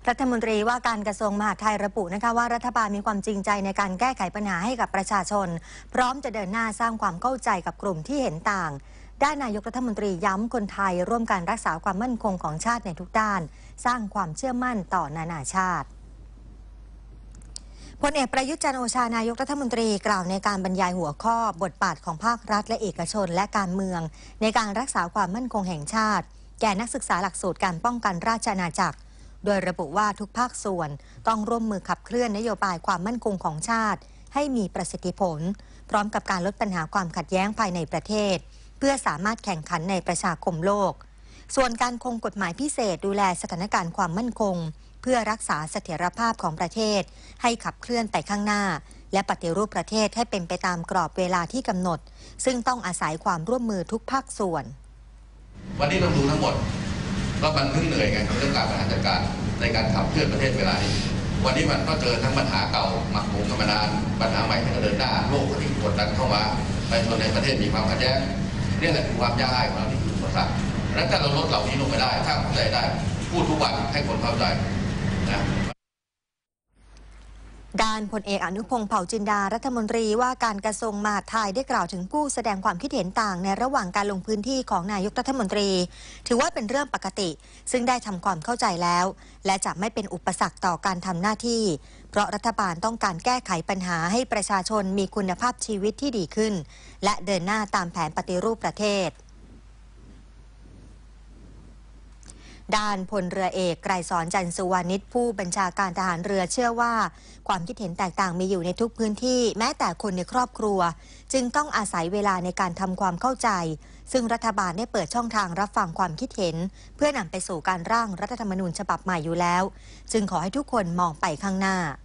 รัฐมนตรีว่าการกระทรวงมหาดไทยระบุนะคะว่ารัฐบาลมีความจริงใจในการแก้ไขปัญหาให้กับประชาชนพร้อมจะเดินหน้าสร้างความเข้าใจกับกลุ่มที่เห็นต่างด้านนายกรัฐมนตรีย้ำคนไทยร่วมกันรักษาความมั่นคงของชาติในทุกด้านสร้างความเชื่อมั่นต่อนานาชาติพลเอกประยุทธ์จันทร์โอชานายกรัฐมนตรีกล่าวในการบรรยายหัวข้อบทบาทของภาครัฐและเอกชนและการเมืองในการรักษาความมั่นคงแห่งชาติแก่นักศึกษาหลักสูตรการป้องกันราชอาณาจักรโดยระบุว่าทุกภาคส่วนต้องร่วมมือขับเคลื่อนนโยบายความมั่นคงของชาติให้มีประสิทธิผลพร้อมกับการลดปัญหาความขัดแย้งภายในประเทศเพื่อสามารถแข่งขันในประชาคมโลกส่วนการคงกฎหมายพิเศษดูแลสถานการณ์ความมั่นคงเพื่อรักษาเสถียรภาพของประเทศให้ขับเคลื่อนไปข้างหน้าและปฏิรูปประเทศให้เป็นไปตามกรอบเวลาที่กำหนดซึ่งต้องอาศัยความร่วมมือทุกภาคส่วนวันนี้เราดูทั้งหมดก็มันเพิ่งเหนื่อยไงเรื่องการบริหารจัดการในการขับเคลื่อนประเทศเวลานี้วันนี้มันก็เจอทั้งปัญหาเก่าหมักหมมกันมานานปัญหาใหม่ที่ก็เดินหน้าโลกที่กดดันเข้ามาประชาชนในประเทศมีความขัดแย้งนี่แหละคือความยากง่ายของเราที่คืออุปสรรคและถ้าเราลดเหล่านี้ลงไปได้ถ้าเข้าใจได้พูดทุกวันให้คนเข้าใจนะด้านพลเอกอนุพงษ์เผ่าจินดารัฐมนตรีว่าการกระทรวงมหาดไทยได้กล่าวถึงผู้แสดงความคิดเห็นต่างในระหว่างการลงพื้นที่ของนายกรัฐมนตรีถือว่าเป็นเรื่องปกติซึ่งได้ทำความเข้าใจแล้วและจะไม่เป็นอุปสรรคต่อการทำหน้าที่เพราะรัฐบาลต้องการแก้ไขปัญหาให้ประชาชนมีคุณภาพชีวิตที่ดีขึ้นและเดินหน้าตามแผนปฏิรูปประเทศด้านพลเรือเอกไกรสอนจันทร์สุวรรณิชผู้บัญชาการทหารเรือเชื่อว่าความคิดเห็นแตกต่างมีอยู่ในทุกพื้นที่แม้แต่คนในครอบครัวจึงต้องอาศัยเวลาในการทำความเข้าใจซึ่งรัฐบาลได้เปิดช่องทางรับฟังความคิดเห็นเพื่อนำไปสู่การร่างรัฐธรรมนูญฉบับใหม่อยู่แล้วจึงขอให้ทุกคนมองไปข้างหน้า